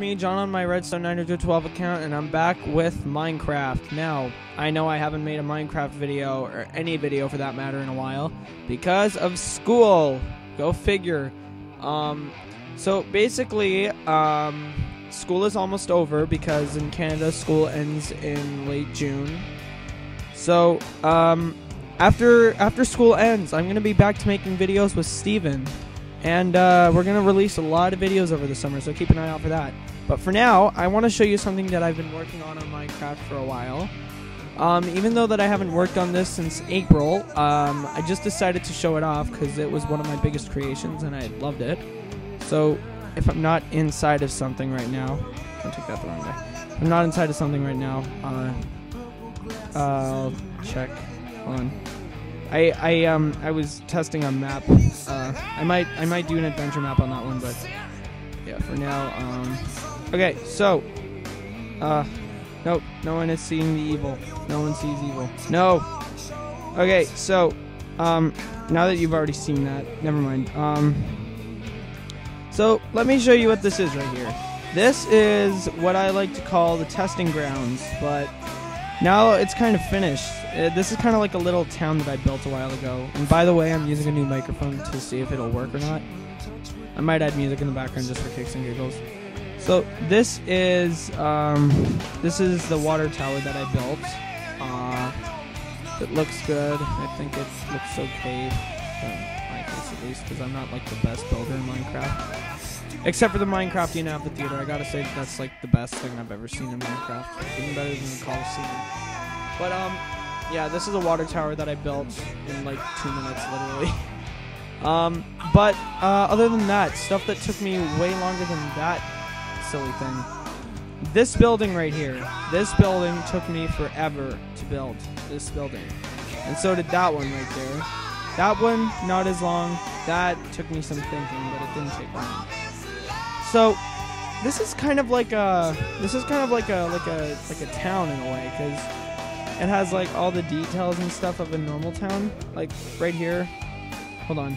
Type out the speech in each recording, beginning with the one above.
me, John, on my Redstone 912 account, and I'm back with Minecraft. Now, I know I haven't made a Minecraft video, or any video for that matter, in a while, because of school. Go figure. So basically, school is almost over, because in Canada, school ends in late June. So, after school ends, I'm going to be back to making videos with Steven. And we're going to release a lot of videos over the summer, so keep an eye out for that. But for now, I want to show you something that I've been working on Minecraft for a while. Even though that I haven't worked on this since April, I just decided to show it off because it was one of my biggest creations and I loved it. So if I'm not inside of something right now, don't take that the wrong way. If I'm not inside of something right now, I'll check. Hold on. I was testing a map. I might do an adventure map on that one, but yeah, for now. Okay, so nope, no one is seeing the evil. No one sees evil. No. Okay, so now that you've already seen that, never mind. So let me show you what this is right here. This is what I like to call the testing grounds, but now it's kind of finished. This is kind of like a little town that I built a while ago. And by the way, I'm using a new microphone to see if it'll work or not. I might add music in the background just for kicks and giggles. So this is the water tower that I built. It looks good. I think it looks okay. My case at least, because I'm not like the best builder in Minecraft. Except for the Minecraftian amphitheater. I gotta say that's like the best thing I've ever seen in Minecraft. Even better than the Coliseum. But yeah, this is a water tower that I built in like 2 minutes, literally. But other than that, stuff that took me way longer than that silly thing. This building right here. This building took me forever to build. This building. And so did that one right there. That one, not as long. That took me some thinking, but it didn't take long. So this is kind of like a town in a way, because it has like all the details and stuff of a normal town, like right here. Hold on.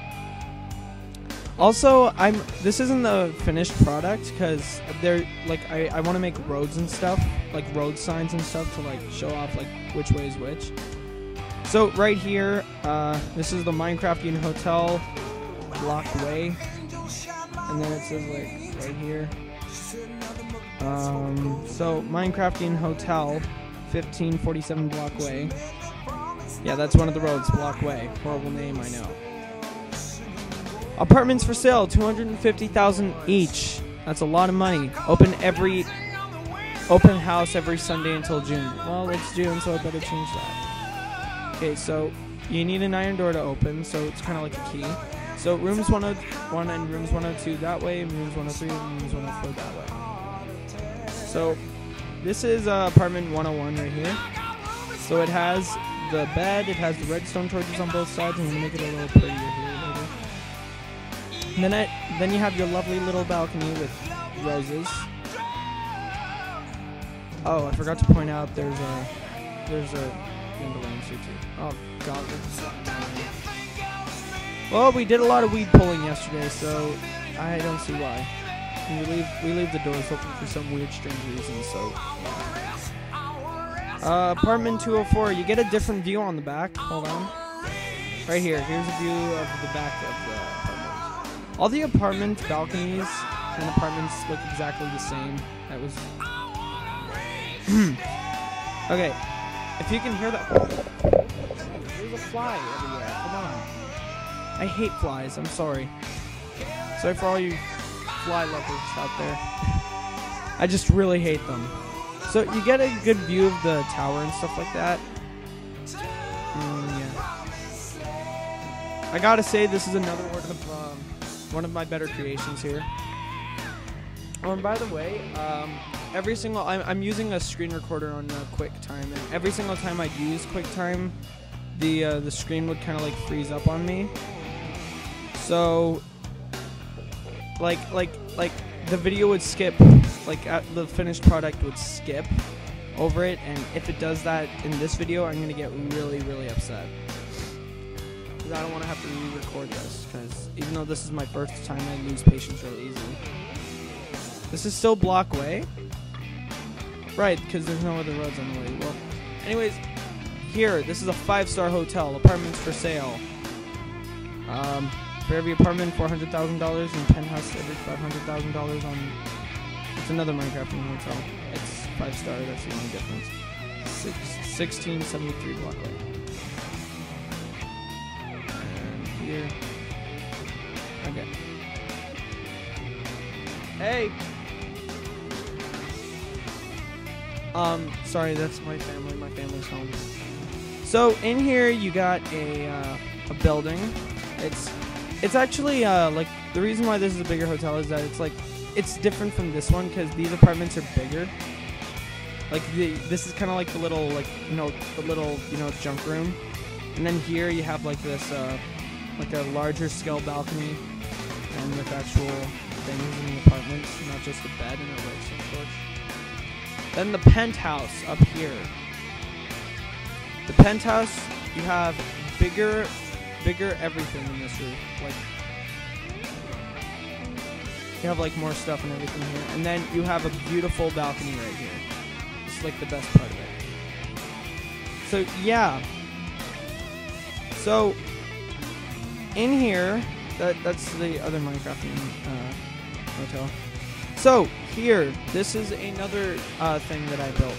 Also, this isn't the finished product because they're like I want to make roads and stuff, like road signs and stuff to like show off like which way is which. So right here, this is the Minecraftian Hotel block way, and then it says like right here. So Minecraftian Hotel, 1547 block way. Yeah, that's one of the roads, block way. Horrible name, I know. Apartments for sale, 250,000 each. That's a lot of money. Open house every Sunday until June. Well, it's June, so I better change that. Okay, so you need an iron door to open, so it's kind of like a key. So rooms 101 and rooms 102 that way, and rooms 103 and rooms 104 that way. So this is apartment 101 right here. So it has the bed, it has the redstone torches on both sides. I'm gonna make it a little prettier here later. And then you have your lovely little balcony with roses. Oh, I forgot to point out there's a dandelions here too. Oh god. Well, we did a lot of weed pulling yesterday, so I don't see why. We leave the doors open for some weird, strange reason. So, apartment 204. You get a different view on the back. Hold on. Right here. Here's a view of the back of the apartment. All the apartment balconies and apartments look exactly the same. That was. Okay. If you can hear that. There's a fly everywhere. Come on. I hate flies. I'm sorry. Sorry for all you fly lovers out there. I just really hate them. So you get a good view of the tower and stuff like that. Yeah. I gotta say, this is another one of my better creations here. Oh, and by the way, I'm using a screen recorder on QuickTime, and every single time I'd use QuickTime, the screen would kind of like freeze up on me. So like the video would skip, like the finished product would skip over it, and if it does that in this video, I'm gonna get really, really upset. Because I don't want to have to re-record this, because even though this is my first time, I lose patience real easily. This is still block way. Right, because there's no other roads on the way. Well, anyways, here, this is a 5-star hotel. Apartments for sale. For every apartment, $400,000, and penthouse every $500,000 on... It's another Minecraftian hotel. It's 5-star, that's the only difference. 1673 block way. And here... Okay. Hey! Sorry, that's my family. My family's home. So, in here, you got a building. It's actually, like, the reason why this is a bigger hotel is that it's, like, it's different from this one, because these apartments are bigger. Like, this is kind of like the little, like, junk room. And then here you have, like, this, like a larger scale balcony, and with actual things in the apartments, not just a bed and a redstone torch. Then the penthouse up here. The penthouse, you have bigger everything in this roof. Like, you have like more stuff and everything here. And then you have a beautiful balcony right here. It's like the best part of it. So yeah. So in here, that's the other Minecraftian hotel. So here, this is another thing that I built.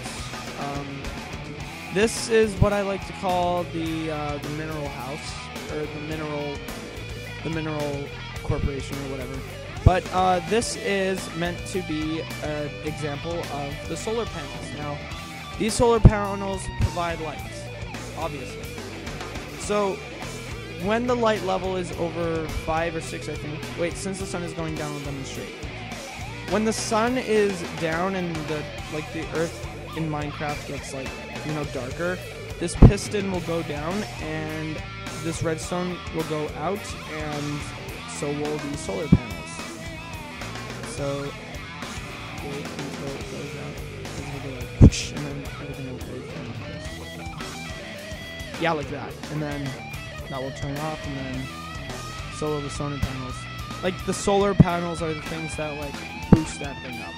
This is what I like to call the mineral house, or the mineral corporation, or whatever. But this is meant to be an example of the solar panels. Now, these solar panels provide light, obviously. So when the light level is over 5 or 6, I think. Wait, since the sun is going down, I'll demonstrate. When the sun is down and the earth in Minecraft gets darker, this piston will go down and this redstone will go out, and so will these solar panels. So it goes out, and then everything will go down like this. Yeah, like that. And then that will turn off, and then so will the solar panels. Like, the solar panels are the things that boost that thing up.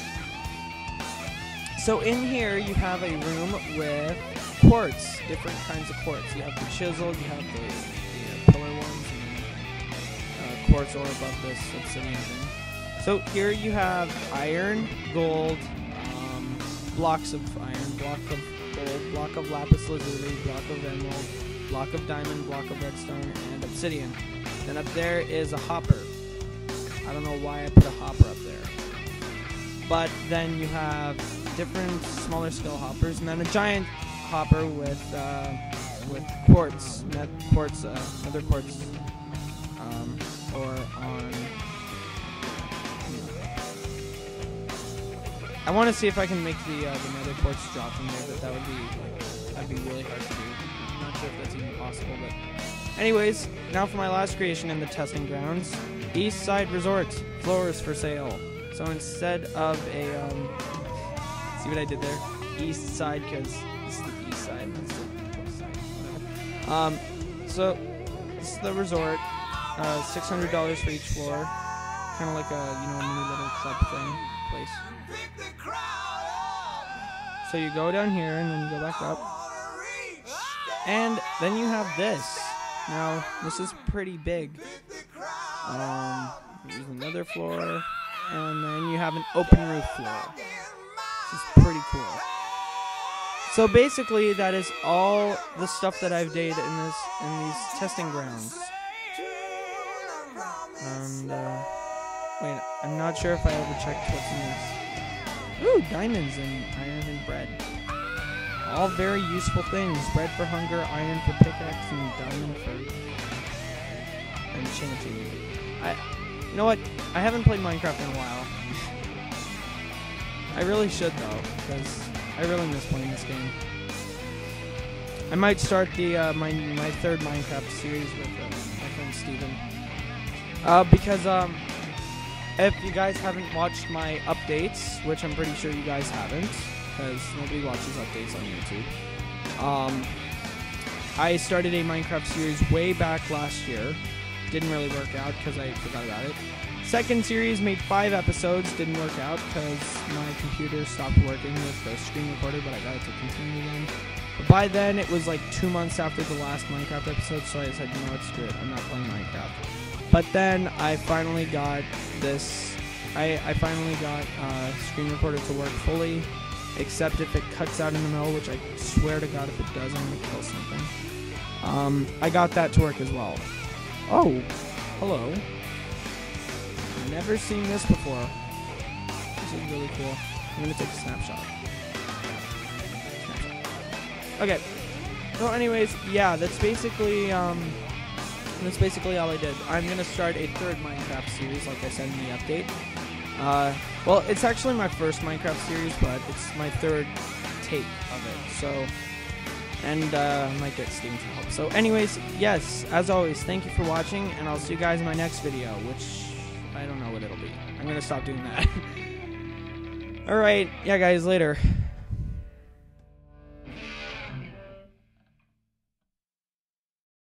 So in here you have a room with quartz, different kinds of quartz. You have the chisel, you have the pillar ones, and quartz ore above this obsidian thing. So here you have iron, gold, blocks of iron, block of gold, block of lapis lazuli, block of emerald, block of diamond, block of redstone, and obsidian. Then up there is a hopper. I don't know why I put a hopper up there. But then you have different smaller scale hoppers, and then a giant hopper with quartz, nether quartz, or on. I want to see if I can make the nether quartz drop from there, but that'd be really hard to do. I'm not sure if that's even possible, but anyways, now for my last creation in the testing grounds. East Side Resort, floors for sale. So instead of a, see what I did there? East Side, because this is the east side, that's the west side, whatever. So this is the resort, $600 for each floor. Kind of like a, mini little club thing, place. So you go down here, and then you go back up. And then you have this. Now, this is pretty big. There's another floor, and then you have an open roof floor. This is pretty cool. So basically, that is all the stuff that I've did in these testing grounds. And wait, I'm not sure if I ever checked what's in this. Ooh, diamonds and iron and bread. All very useful things. Bread for hunger, iron for pickaxe, and diamond for enchanting. You know what? I haven't played Minecraft in a while. I really should, though, because I really miss playing this game. I might start the my third Minecraft series with my friend Steven. Because if you guys haven't watched my updates, which I'm pretty sure you guys haven't, because nobody watches updates on YouTube. I started a Minecraft series way back last year, didn't really work out because I forgot about it. Second series made 5 episodes, didn't work out because my computer stopped working with the screen recorder, but I got it to continue again. But by then, it was like 2 months after the last Minecraft episode, so I said, you know what, screw it, I'm not playing Minecraft. But then I finally got this, I finally got screen recorder to work fully, except if it cuts out in the middle, which I swear to God if it does, I'm going to kill something. I got that to work as well. Oh, hello. Never seen this before. This is really cool. I'm going to take a snapshot. Okay. So anyways, yeah, that's basically all I did. I'm going to start a 3rd Minecraft series, like I said in the update. Well, it's actually my first Minecraft series, but it's my 3rd take of it. So, and I might get Steam to help. So anyways, yes, as always, thank you for watching, and I'll see you guys in my next video, which I don't know what it'll be. I'm going to stop doing that. Alright, yeah guys, later.